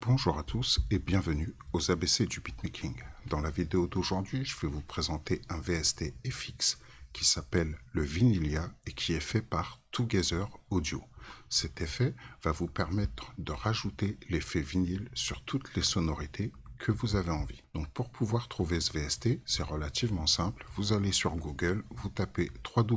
Bonjour à tous et bienvenue aux ABC du beatmaking. Dans la vidéo d'aujourd'hui, je vais vous présenter un VST FX qui s'appelle le Vinilia et qui est fait par Together Audio. Cet effet va vous permettre de rajouter l'effet vinyle sur toutes les sonorités que vous avez envie. Donc pour pouvoir trouver ce VST, c'est relativement simple. Vous allez sur Google, vous tapez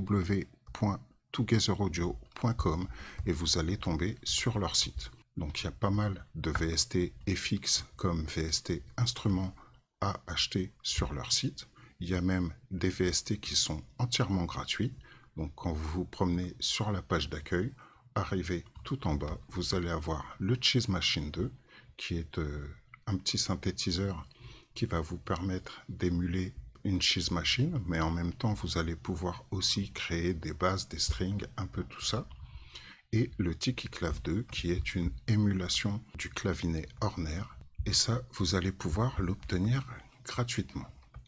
www.togetheraudio.com et vous allez tomber sur leur site. Donc il y a pas mal de VST FX comme VST instruments à acheter sur leur site. Il y a même des VST qui sont entièrement gratuits. Donc quand vous vous promenez sur la page d'accueil, arrivez tout en bas, vous allez avoir le Cheese Machine 2 qui est un petit synthétiseur qui va vous permettre d'émuler une Cheese Machine, mais en même temps vous allez pouvoir aussi créer des basses, des strings, un peu tout ça. Et le Tiki-Clav 2 qui est une émulation du clavinet Horner, et ça vous allez pouvoir l'obtenir gratuitement.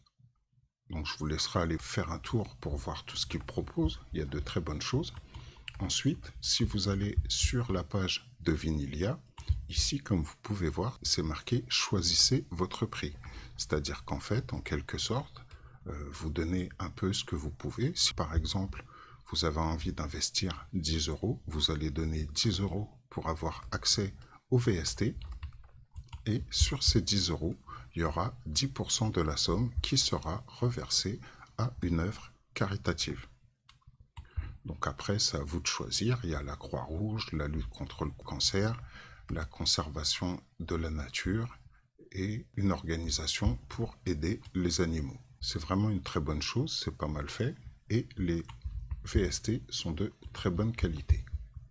Donc je vous laisserai aller faire un tour pour voir tout ce qu'ils proposent, il y a de très bonnes choses. Ensuite, si vous allez sur la page de Vinilia, ici comme vous pouvez voir, c'est marqué choisissez votre prix. C'est-à-dire qu'en fait, en quelque sorte, vous donnez un peu ce que vous pouvez. Si par exemple, vous avez envie d'investir 10 €, vous allez donner 10 € pour avoir accès au VST. Et sur ces 10 €, il y aura 10% de la somme qui sera reversée à une œuvre caritative. Donc après, c'est à vous de choisir. Il y a la Croix-Rouge, la lutte contre le cancer, la conservation de la nature et une organisation pour aider les animaux. C'est vraiment une très bonne chose, c'est pas mal fait et les VST sont de très bonne qualité.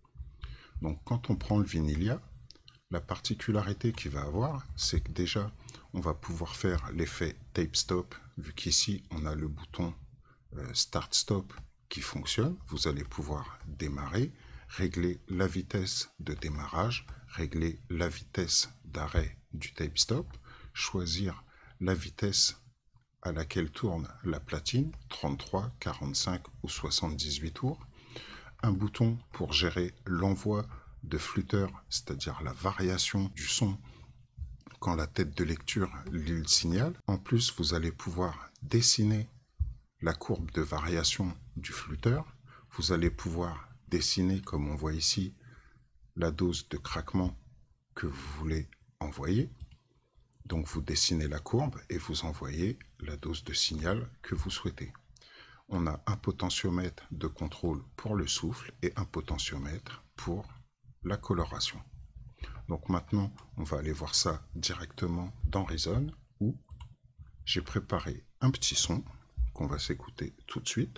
Donc quand on prend le Vinilia, la particularité qu'il va avoir, c'est que déjà on va pouvoir faire l'effet tape stop, vu qu'ici on a le bouton start stop qui fonctionne. Vous allez pouvoir démarrer, régler la vitesse de démarrage, régler la vitesse d'arrêt du tape stop, choisir la vitesse à laquelle tourne la platine, 33, 45 ou 78 tours, un bouton pour gérer l'envoi de flûteurs, c'est-à-dire la variation du son quand la tête de lecture lit le signal. En plus, vous allez pouvoir dessiner la courbe de variation du flûteur, vous allez pouvoir dessiner, comme on voit ici, la dose de craquement que vous voulez envoyer. Donc vous dessinez la courbe et vous envoyez la dose de signal que vous souhaitez. On a un potentiomètre de contrôle pour le souffle et un potentiomètre pour la coloration. Donc maintenant, on va aller voir ça directement dans Reason où j'ai préparé un petit son qu'on va s'écouter tout de suite.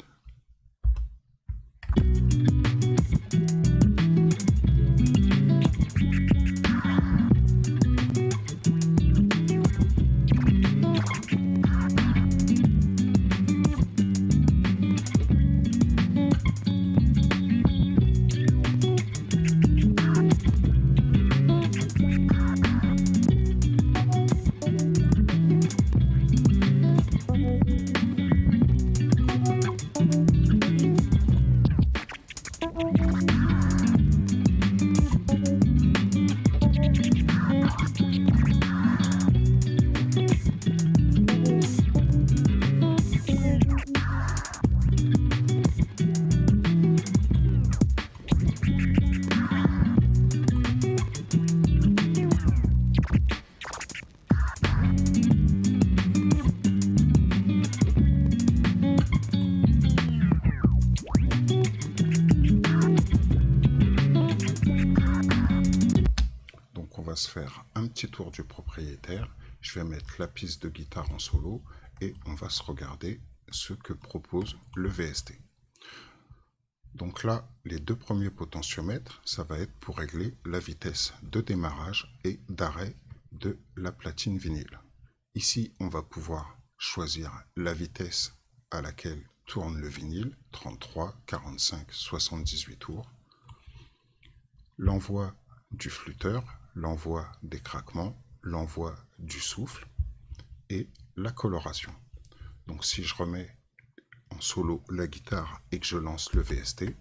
Se faire un petit tour du propriétaire, je vais mettre la piste de guitare en solo et on va se regarder ce que propose le VST. Donc là, les deux premiers potentiomètres, ça va être pour régler la vitesse de démarrage et d'arrêt de la platine vinyle. Ici, on va pouvoir choisir la vitesse à laquelle tourne le vinyle, 33, 45, 78 tours. L'envoi du flûteur, l'envoi des craquements, l'envoi du souffle et la coloration. Donc si je remets en solo la guitare et que je lance le VST,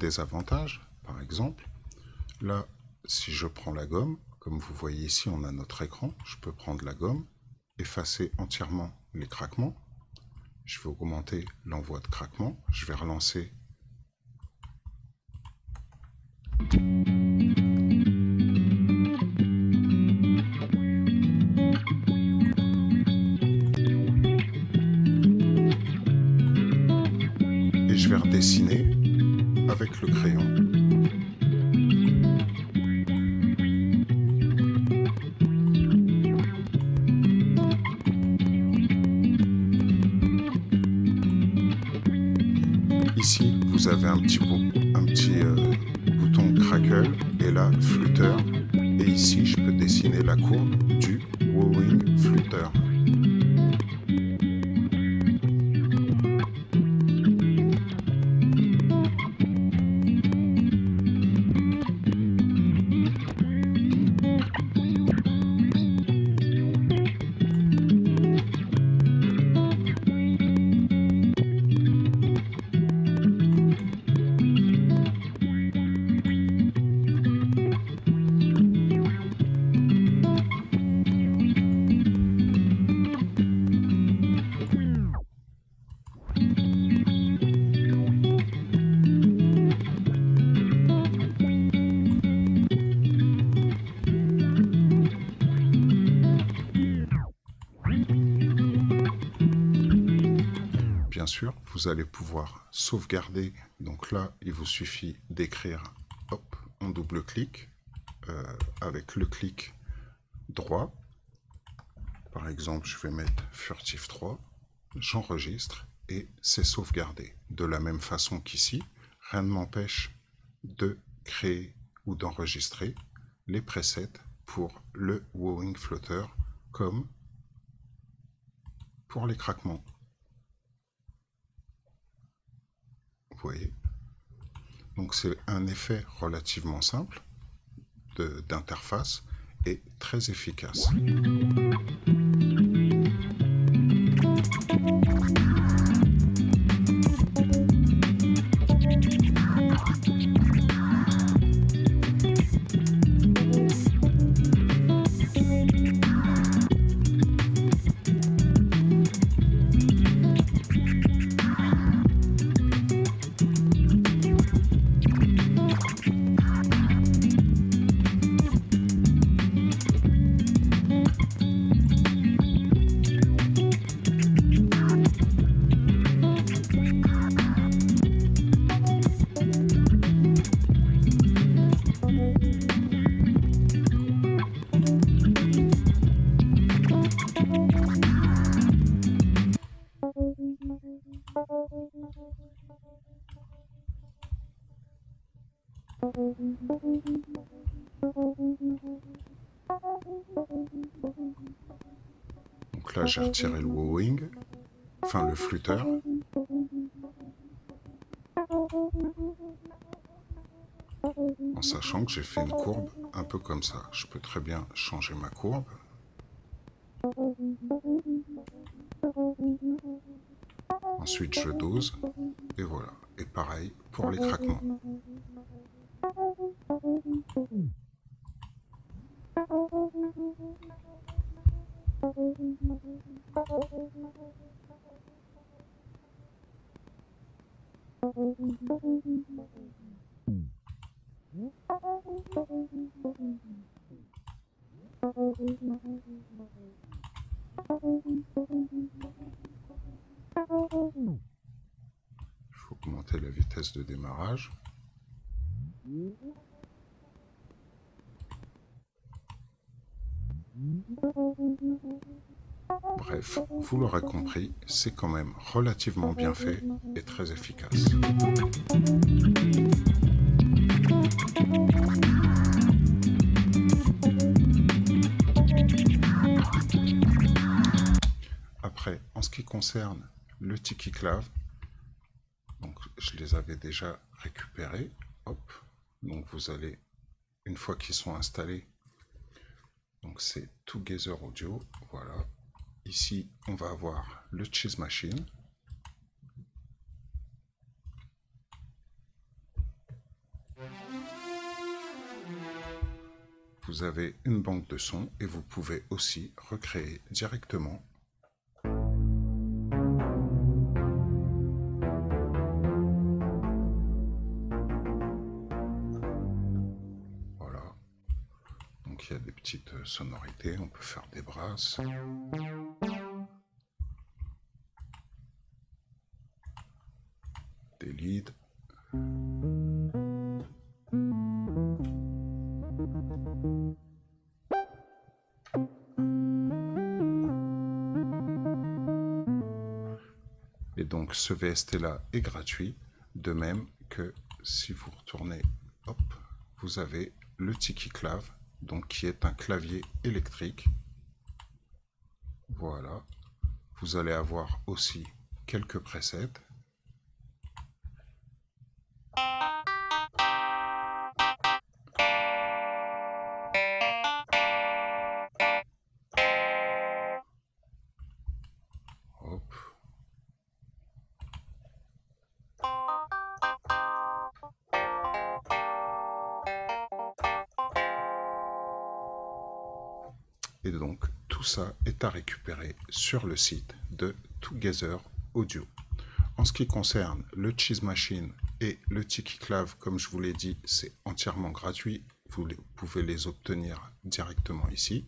des avantages. Par exemple, là, si je prends la gomme, comme vous voyez ici, on a notre écran, je peux prendre la gomme, effacer entièrement les craquements. Je vais augmenter l'envoi de craquements. Je vais relancer. Et je vais redessiner avec le crayon. Ici, vous avez un petit bouton crackle et là, flutter. Et ici, je peux dessiner la courbe du wowing flutter. Bien sûr, vous allez pouvoir sauvegarder. Donc là, il vous suffit d'écrire, hop, on double-clic avec le clic droit. Par exemple, je vais mettre furtif 3, j'enregistre et c'est sauvegardé. De la même façon qu'ici, rien ne m'empêche de créer ou d'enregistrer les presets pour le wowing flutter comme pour les craquements. Vous voyez, donc c'est un effet relativement simple d'interface et très efficace. Donc là, j'ai retiré le wowing, enfin le flutter. En sachant que j'ai fait une courbe un peu comme ça. Je peux très bien changer ma courbe. Ensuite, je dose. Et voilà. Et pareil pour les craquements. Je vais augmenter la vitesse de démarrage. Bref, vous l'aurez compris, c'est quand même relativement bien fait et très efficace. Après, en ce qui concerne le tiki-clave, donc je les avais déjà récupérés. Hop, donc vous allez, une fois qu'ils sont installés, donc c'est Together Audio, voilà. Ici, on va avoir le Cheese Machine. vous avez une banque de sons et vous pouvez aussi recréer directement voilà. Donc il y a des petites sonorités, on peut faire des brasses. Des leads. Et donc ce VST là est gratuit, de même que si vous retournez, hop, vous avez le Tiki-Clav, donc qui est un clavier électrique. Voilà. Vous allez avoir aussi quelques presets. Hop. Et donc tout ça est à récupérer sur le site de Together Audio. En ce qui concerne le Cheese Machine et le Tiki-Clav, comme je vous l'ai dit, c'est entièrement gratuit. Vous pouvez les obtenir directement ici.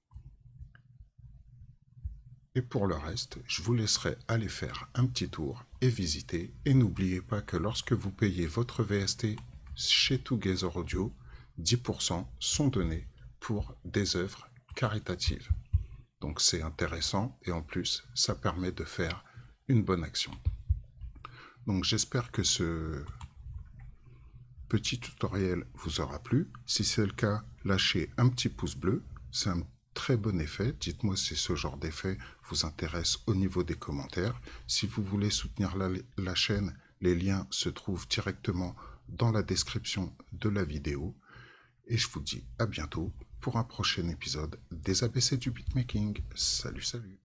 Et pour le reste, je vous laisserai aller faire un petit tour et visiter. Et n'oubliez pas que lorsque vous payez votre VST chez Together Audio, 10% sont donnés pour des œuvres caritatives. Donc c'est intéressant et en plus, ça permet de faire une bonne action. Donc j'espère que ce petit tutoriel vous aura plu. Si c'est le cas, lâchez un petit pouce bleu. C'est un très bon effet. Dites-moi si ce genre d'effet vous intéresse au niveau des commentaires. Si vous voulez soutenir la chaîne, les liens se trouvent directement dans la description de la vidéo. Et je vous dis à bientôt pour un prochain épisode des ABC du beatmaking. Salut, salut!